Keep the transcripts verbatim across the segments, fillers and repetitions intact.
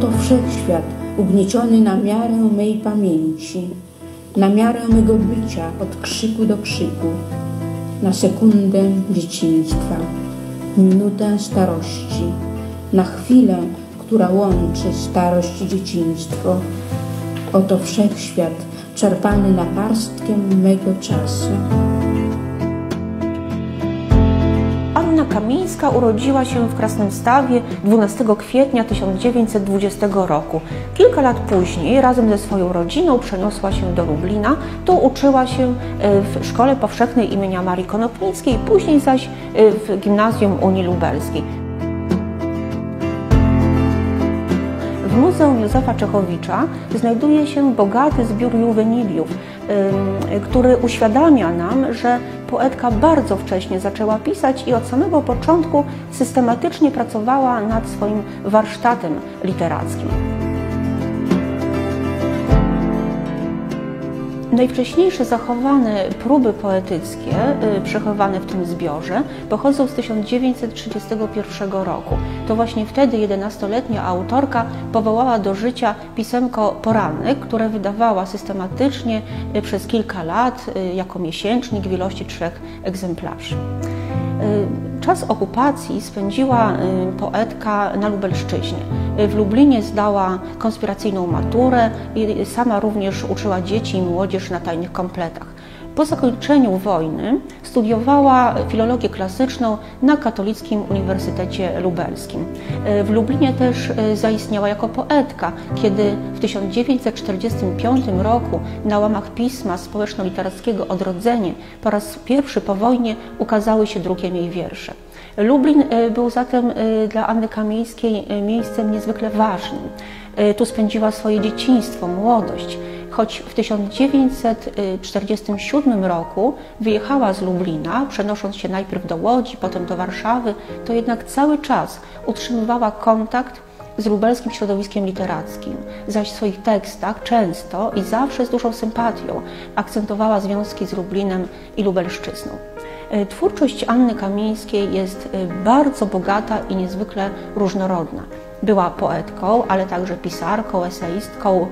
Oto wszechświat ugnieciony na miarę mej pamięci, na miarę mego bycia od krzyku do krzyku, na sekundę dzieciństwa, minutę starości, na chwilę, która łączy starość i dzieciństwo. Oto wszechświat czerpany naparstkiem mego czasu. Anna Kamińska urodziła się w Krasnymstawie dwunastego kwietnia tysiąc dziewięćset dwudziestego roku. Kilka lat później razem ze swoją rodziną przeniosła się do Lublina. Tu uczyła się w Szkole Powszechnej imienia Marii Konopnickiej, później zaś w Gimnazjum Unii Lubelskiej. W Muzeum Józefa Czechowicza znajduje się bogaty zbiór juweniliów, który uświadamia nam, że poetka bardzo wcześnie zaczęła pisać i od samego początku systematycznie pracowała nad swoim warsztatem literackim. Najwcześniejsze zachowane próby poetyckie przechowane w tym zbiorze pochodzą z tysiąc dziewięćset trzydziestego pierwszego roku. To właśnie wtedy jedenastoletnia autorka powołała do życia pisemko Poranek, które wydawała systematycznie przez kilka lat jako miesięcznik w ilości trzech egzemplarzy. Czas okupacji spędziła poetka na Lubelszczyźnie. W Lublinie zdała konspiracyjną maturę i sama również uczyła dzieci i młodzież na tajnych kompletach. Po zakończeniu wojny studiowała filologię klasyczną na Katolickim Uniwersytecie Lubelskim. W Lublinie też zaistniała jako poetka, kiedy w tysiąc dziewięćset czterdziestym piątym roku na łamach pisma społeczno-literackiego Odrodzenie po raz pierwszy po wojnie ukazały się drukiem jej wiersze. Lublin był zatem dla Anny Kamińskiej miejscem niezwykle ważnym. Tu spędziła swoje dzieciństwo, młodość. Choć w tysiąc dziewięćset czterdziestym siódmym roku wyjechała z Lublina, przenosząc się najpierw do Łodzi, potem do Warszawy, to jednak cały czas utrzymywała kontakt z lubelskim środowiskiem literackim, zaś w swoich tekstach często i zawsze z dużą sympatią akcentowała związki z Lublinem i Lubelszczyzną. Twórczość Anny Kamińskiej jest bardzo bogata i niezwykle różnorodna. Była poetką, ale także pisarką, eseistką,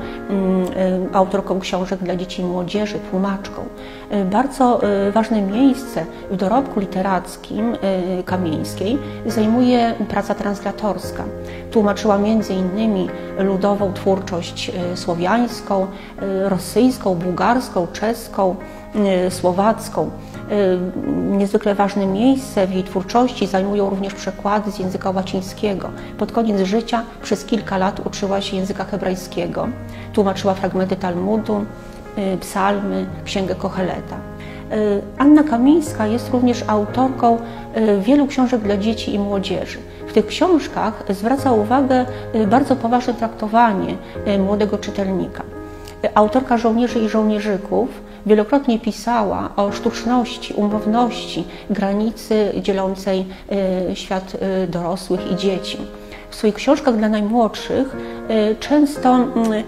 autorką książek dla dzieci i młodzieży, tłumaczką. Bardzo ważne miejsce w dorobku literackim Kamińskiej zajmuje praca translatorska. Tłumaczyła między innymi ludową twórczość słowiańską, rosyjską, bułgarską, czeską, słowacką. Niezwykle ważne miejsce w jej twórczości zajmują również przekłady z języka łacińskiego. Pod koniec życia przez kilka lat uczyła się języka hebrajskiego. Tłumaczyła fragmenty Talmudu, psalmy, księgę Koheleta. Anna Kamińska jest również autorką wielu książek dla dzieci i młodzieży. W tych książkach zwraca uwagę bardzo poważne traktowanie młodego czytelnika. Autorka Żołnierzy i Żołnierzyków wielokrotnie pisała o sztuczności, umowności, granicy dzielącej świat dorosłych i dzieci. W swoich książkach dla najmłodszych często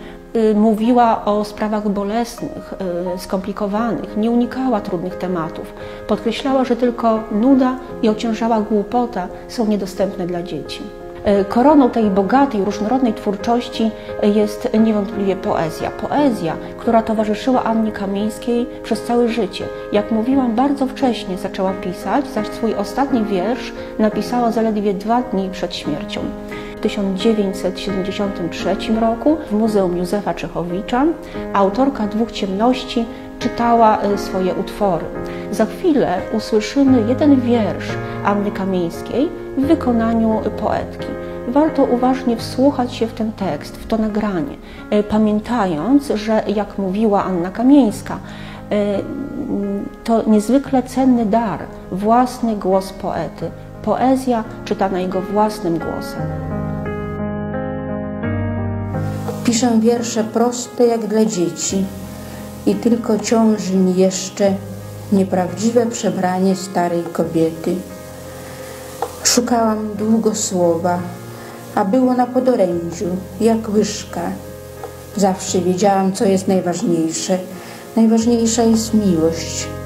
mówiła o sprawach bolesnych, skomplikowanych, nie unikała trudnych tematów. Podkreślała, że tylko nuda i ociężała głupota są niedostępne dla dzieci. Koroną tej bogatej, różnorodnej twórczości jest niewątpliwie poezja. Poezja, która towarzyszyła Annie Kamińskiej przez całe życie. Jak mówiłam, bardzo wcześnie zaczęła pisać, zaś swój ostatni wiersz napisała zaledwie dwa dni przed śmiercią. W tysiąc dziewięćset siedemdziesiątym trzecim roku w Muzeum Józefa Czechowicza autorka Dwóch ciemności czytała swoje utwory. Za chwilę usłyszymy jeden wiersz Anny Kamińskiej w wykonaniu poetki. Warto uważnie wsłuchać się w ten tekst, w to nagranie, pamiętając, że jak mówiła Anna Kamińska, to niezwykle cenny dar, własny głos poety, poezja czytana jego własnym głosem. Piszę wiersze proste jak dla dzieci i tylko ciąży mi jeszcze nieprawdziwe przebranie starej kobiety. Szukałam długo słowa, a było na podorędziu, jak łyżka. Zawsze wiedziałam, co jest najważniejsze. Najważniejsza jest miłość.